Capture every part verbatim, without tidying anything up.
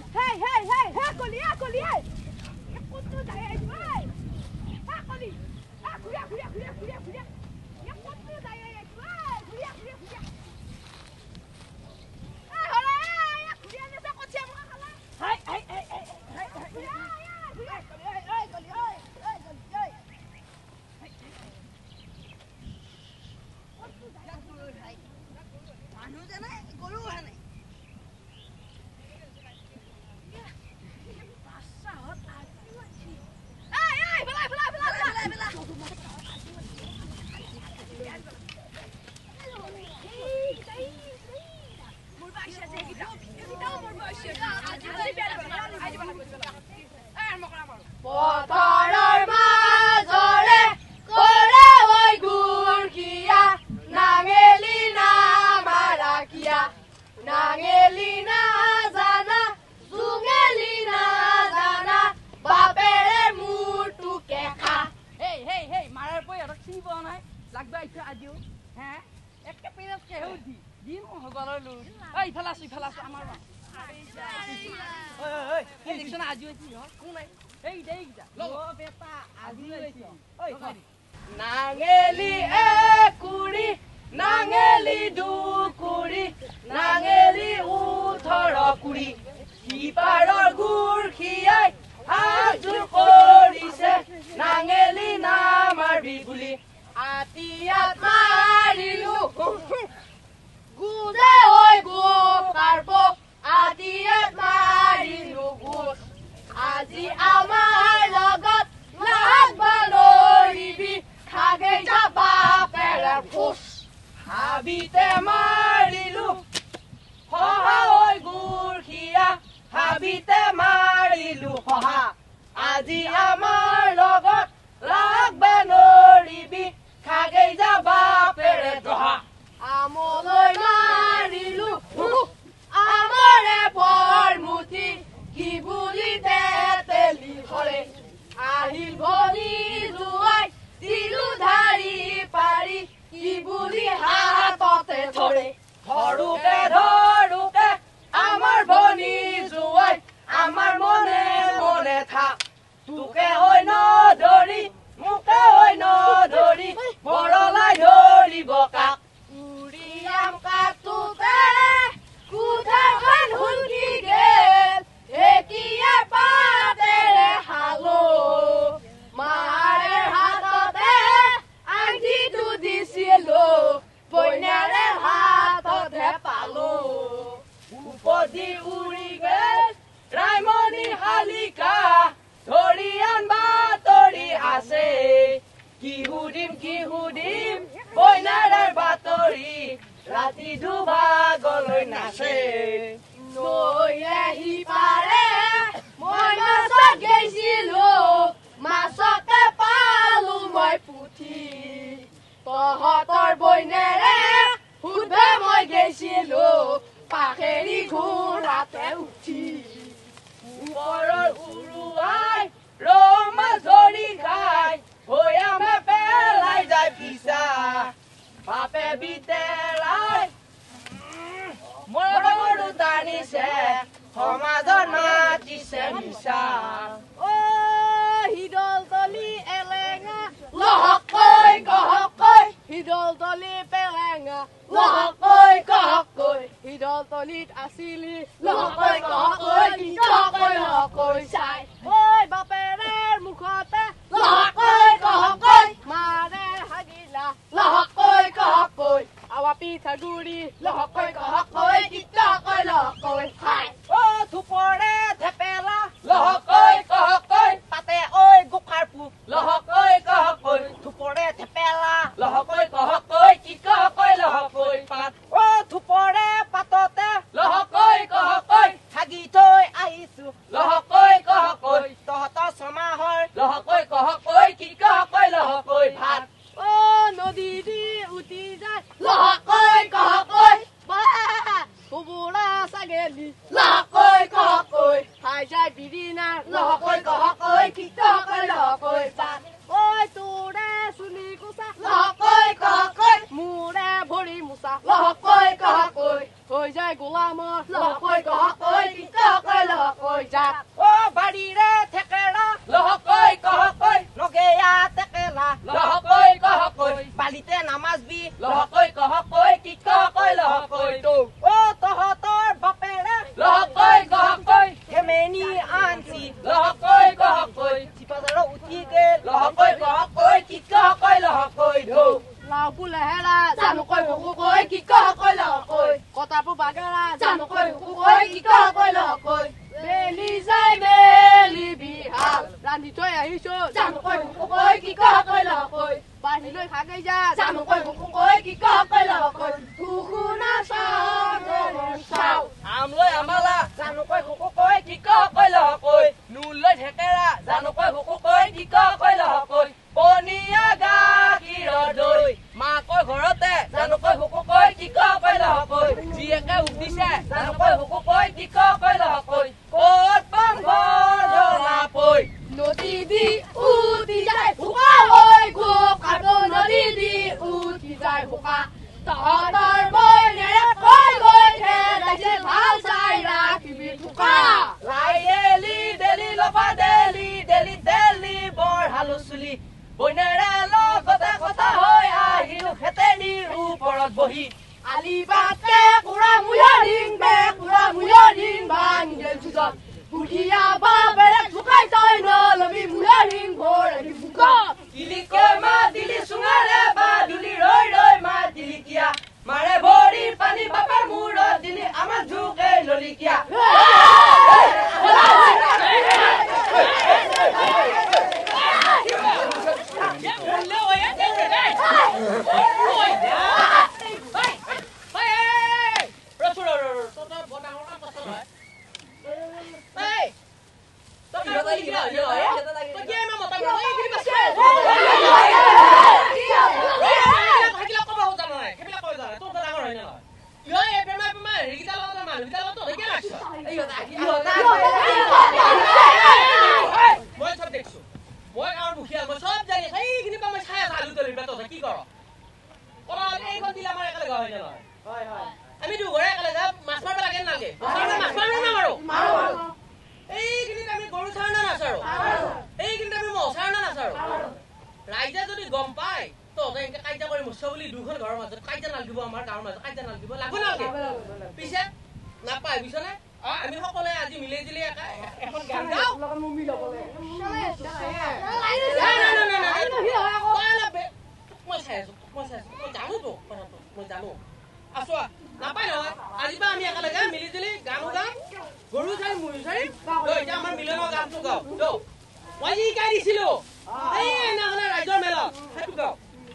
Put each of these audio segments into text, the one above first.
Hey, hey, hey, hey, Koli, hey, Koli, hey. Ek kutu jaya itu, hey. Hey, Koli. Ah, kuliah, kuliah, kuliah, kuliah, kuliah. Ek kutu jaya itu, hey. Kuliah, kuliah, kuliah. Ah, hola, hey, ek kuliah ni saya kuciah muka kalah. Hey, hey, hey, hey, hey, hey. Kuliah, ya, kuliah, Koli, hey, hey, Koli, hey, hey, Koli, hey. Hey, kutu jaya itu, hey. Manu jana, golu hane. পথাৰৰ মাজৰে কৰে ঐ গুৰখিয়া নাঙেলি নামাৰাখিয়া নাঙেলি নাজানা জুঙেলি নাজানা বাপেৰে মূৰটোকে খা Hey, hey, hey, marar poi arak sini po nai. Lagba itu ajo. Ha? Ek penas ke hudi. Din mo hogalo lu. Ei, falas, falas amar ma. Oi, oi, oi. Hey, diksana ajo iti ho. Kung nai. Hey, dei gida. Lo beta ajo iti. Oi, sorry. নাঙেলি একুৰি নাঙেলি দুকুৰি নাঙেলি উঠৰ কুৰি সিপাৰৰ গুৰখিয়াই হাজুৰ কৰিছে নাঙেলি নামাৰবি বুলি আতিয়াত মাৰিলো গুজে ঐ গোপ carb আতিয়াত মাৰিলো গোপ আজি আমাৰ লগত লাগবা লৰিবি খাগে যাবা পেৰাৰ ফুচ হাবিতে মাৰিলো হহা ঐ গুৰখিয়া হাবিতে মাৰিলো হহা আজি আমাৰ লগত লাগবা নৰিবি খাগে যাবা পেৰে দহা আমলৈ মাৰিলো আমৰে পৰমুঠি কি বুলি তেতেলি ধৰে আহিল ভনী জুৱাই দিলো ধাৰি পাৰি কি বুলি হাততে ধৰে ধৰোকে ধৰোকে আমাৰ ভনী জুৱাই আমাৰ মনে মনে থাক তোকে হৈ নধৰি মোকে হৈ নধৰি বৰলাই ধৰিব কাক উৰিয়াম কাটোতে কোঠাখন হুলকি গেল এতিয়া পাতেৰে হালো মাৰে হাততে আঙঠিটো দিছিলো বইনাৰে হাততে পালো উপদি উৰি গেল ৰাইমণি শালিকা ধৰি আনবা তৰি আছে কি সুধিম কি সুধিম বইনাৰে বাতৰি ৰাতি দুভাগলৈ নাচে নৈ আহি পাৰে মই মাছত গৈছিলো মাছকে পালো মই পুঠি তহঁতৰ বইনেৰে সুধে মই গৈছিলো পাখেৰি ঘোঁৰাতে উঠি ওপৰৰ উৰুৱাই ৰৌ মাছ ধৰি খাই ভৈয়ামে পেলাই যায় পিছা বাপে বিতেলাই মৰমৰো টানিছে সমাজৰ মাতিছে মিছা অ হিদল তলি এলেঙা লহকৈ কহকৈ হিদল তলি পেলেঙা লহকৈ কহকৈ হিদল তলিত আছিলি লহকৈ কহকৈ কহকৈ লহকৈ চাই ঐ বাপেৰে মুখতে লহকৈ কহকৈ মাৰে হাগিলা লহকৈ কহকৈ আৱা পিঠাগুৰি লহকৈ কহকৈ কিতকৈ লহকৈ খাই অ থুপৰে থেপেলা লহকৈ কহকৈ তাতে ঐ গোখাৰ পোক লহকৈ কহকৈ থুপৰে থেপেলা লহকৈ কহকৈ কিতকৈ লহকৈ পাত অ থুপৰে পাততে লহকৈ কহকৈ হাগি থৈ আহিছো লহকৈ কহকৈ তহঁতৰ ছমাহৰ লহকৈ কহকৈ কিতকৈ লহকৈ ভাত অ নদী দি উঠি যায় লহকৈ কহকৈ বুঢ়া ছাগেলি লহকৈ কহকৈ খাই যায় বিৰিণা লহকৈ কহকৈ কিতকৈ লহকৈ পাত ঐ তোৰে চুলি কোচা লহকৈ কহকৈ মোৰে ভৰি মোচা লহকৈ কহকৈ হৈ যায় গোলামৰ লহকৈ কহকৈ কিতকৈ লহকৈ ৰান্ধি থৈ আহিছো জানুকৈ কৈ কি কৈ লকৈ বাঢ়ি লৈ খাগৈ যা জানুকৈ কৈ কি কৈ লকৈ খুখুনা চাও আম লৈ আমালা জানুকৈ কৈ কি কৈ লকৈ নুন লৈ ঢেকেৰা জানুকৈ কৈ কি কৈ লকৈ পনীয়া গাখীৰৰ দৈ মাকৈ ঘৰতে জানুকৈ কৈ কি কৈ লকৈ জীয়েকে উঠিছে জানুকৈ কৈ কি কৈ লকৈ ক'ত পাম ঘৰ জ্বলাপৈ নদী দি উঠি যায় ভোকা হৈ ঘোকাটো নদী দি উঠি যায় ভোকা তহঁতৰ বৈনেৰে কৈ গৈ খেদাইছে ভাল চাই ৰাখিবি ঠোকা লাই দেলি দেলি লফা দেলি দেলি দেলি বৰ হালো চুলি বৈনেৰে লগতে কথা হৈ আহিলো খেতেৰিৰ ওপৰত বহি আলি বাটে কুৰা মুয়ৰিং বে কুৰা মুয়ৰিং ভাঙিল চুজত বুঢ়িয়া বাবেৰে ঠোকাই তই নলবি মুয়ৰিং ভৰি ভোকা দিলিকৈ মা দিলি চুঙাৰে বা দুলি ৰৈ ৰৈ মা দিলি কিয়া মাৰে ভৰি পানী বাপেৰ মূৰত দিলি আমাৰ ঝুকে ললিকিয়া আমি দুঘৰে একেলগে যাম মাছ মাৰিব লাগে নালাগে মাছ মাৰিব নামাৰো এইখিনিত আমি গৰু চাৰ না নাচাৰো এইখিনিত আমি মহ চাৰ না নাচাৰো ৰাইজে যদি গম পায় তহঁতে এনেকে কাজিয়া কৰি মৰিছ বুলি দুখন ঘৰৰ মাজত কাজিয়া নালাগিব আমাৰ গাঁৱৰ মাজত কাজিয়া নালাগিব লাগব নালাগে পিছে নাপায় বুজিছনে আমি সকলোৱে আজি মিলি জুলি এখন গান গাওঁ মই চাই আছো মই চাই আছো মই জানো তো কথাটো মই জানো আছো নাপায় নহয় আজিৰ পৰা আমি একেলগে মিলি জুলি গানো গাম গৰু চাৰি মুৰি চাৰি এতিয়া আমাৰ মিলনৰ গানটো গাওঁ তো মই যি গাই দিছিলো এই এনাখনে ৰাইজৰ মেলা সেইটো গাওঁ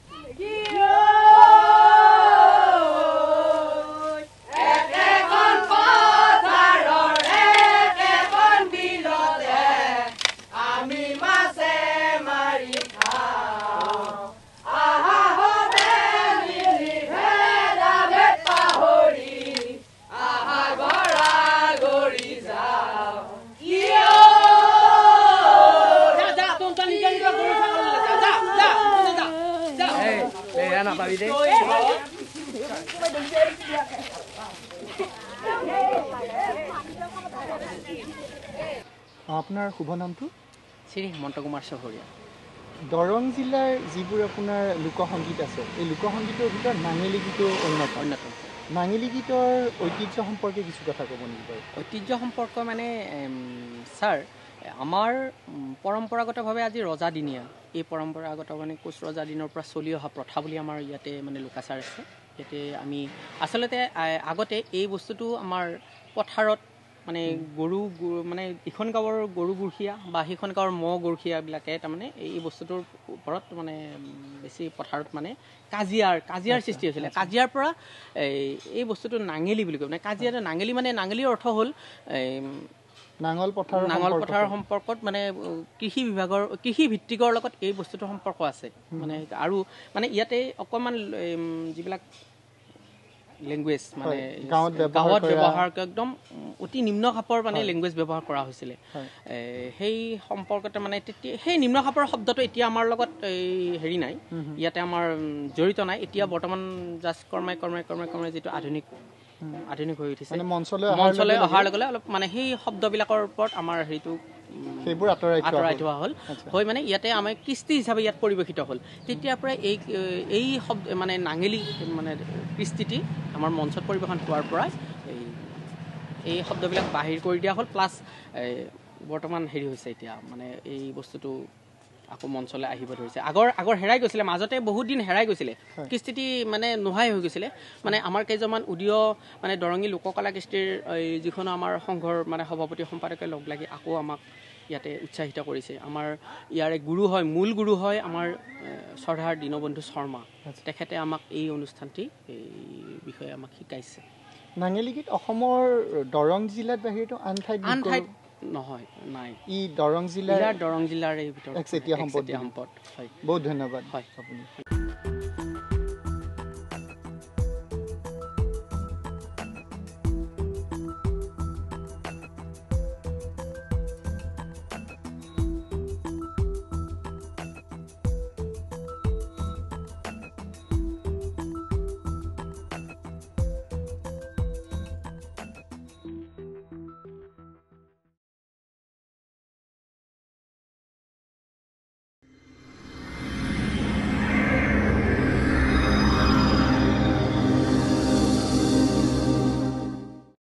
আপোনাৰ শুভ নামটো শ্ৰী হেমন্ত কুমাৰ চহৰীয়া দৰং জিলাৰ যিবোৰ আপোনাৰ লোকসংগীত আছে এই লোকসংগীতৰ ভিতৰত নাঙেলী গীতো অন্যতম অন্যতম নাঙেলী গীতৰ ঐতিহ্য সম্পৰ্কে কিছু কথা ক'ব নেকি বাৰু ঐতিহ্য সম্পৰ্ক মানে ছাৰ আমাৰ পৰম্পৰাগতভাৱে আজি ৰজাদিনীয়া এই পৰম্পৰাগত মানে কোচ ৰজা দিনৰ পৰা চলি অহা প্ৰথা বুলি আমাৰ ইয়াতে মানে লোকাচাৰ আছে ইয়াতে আমি আচলতে আগতে এই বস্তুটো আমাৰ পথাৰত মানে গৰু মানে ইখন গাঁৱৰ গৰু গৰখীয়া বা সেইখন গাঁৱৰ ম'হ গৰখীয়াবিলাকে তাৰমানে এই বস্তুটোৰ ওপৰত মানে বেছি পথাৰত মানে কাজিয়াৰ কাজিয়াৰ সৃষ্টি হৈছিলে কাজিয়াৰ পৰা এই বস্তুটো নাঙেলী বুলি কয় মানে কাজিয়াটো নাঙেলী মানে নাঙেলীৰ অৰ্থ হ'ল নাঙল পথাৰ নাঙল পথাৰৰ সম্পৰ্কত মানে কৃষি বিভাগৰ কৃষি ভিত্তিকৰ লগত এই বস্তুটোৰ সম্পৰ্ক আছে মানে আৰু মানে ইয়াতে অকণমান যিবিলাক লেংগুৱেজ মানে গাঁৱত ব্যৱহাৰ একদম অতি নিম্ন খাপৰ মানে লেংগুৱেজ ব্যৱহাৰ কৰা হৈছিলে সেই সম্পৰ্কতে মানে তেতিয়া সেই নিম্ন খাপৰ শব্দটো এতিয়া আমাৰ লগত এই হেৰি নাই ইয়াতে আমাৰ জড়িত নাই এতিয়া বৰ্তমান জাষ্ট কৰ্মাই কৰ্মাই কৰ্মাই কৰ্মাই যিটো আধুনিক আধুনিক হৈ উঠিছে মঞ্চলৈ অহাৰ লগে লগে অলপ মানে সেই শব্দবিলাকৰ ওপৰত আমাৰ হেৰিটো সেইবোৰ আঁতৰাই আঁতৰাই থোৱা হ'ল হৈ মানে ইয়াতে আমাৰ কৃষ্টি হিচাপে ইয়াত পৰিৱেশিত হ'ল তেতিয়াৰ পৰাই এই এই শব্দ মানে নাঙেলী মানে কৃষ্টিটি আমাৰ মঞ্চত পৰিৱেশন হোৱাৰ পৰা এই এই শব্দবিলাক বাহিৰ কৰি দিয়া হ'ল প্লাছ বৰ্তমান হেৰি হৈছে এতিয়া মানে এই বস্তুটো আকৌ মঞ্চলৈ আহিব ধৰিছে আগৰ আগৰ হেৰাই গৈছিলে মাজতে বহুত দিন হেৰাই গৈছিলে কৃষ্টিটি মানে নোহাই হৈ গৈছিলে মানে আমাৰ কেইজনমান উদীয় মানে দৰঙী লোককলা কৃষ্টিৰ যিখনো আমাৰ সংঘৰ মানে সভাপতি সম্পাদকে লগ লাগি আকৌ আমাক ইয়াতে উৎসাহিত কৰিছে আমাৰ ইয়াৰে গুৰু হয় মূল গুৰু হয় আমাৰ সৰ্দাৰ দীনবন্ধু শৰ্মা তেখেতে আমাক এই অনুষ্ঠানটি এই বিষয়ে আমাক শিকাইছে নাঙেলী গীত অসমৰ দৰং জিলাত বাহিৰেতো আন ঠাইত আন ঠাইত নহয় নাই ই দৰং জিলাৰ দৰং জিলাৰ এই ভিতৰত একচেটিয়া সম্পদ সম্পদ হয় বহুত ধন্যবাদ হয় আপুনি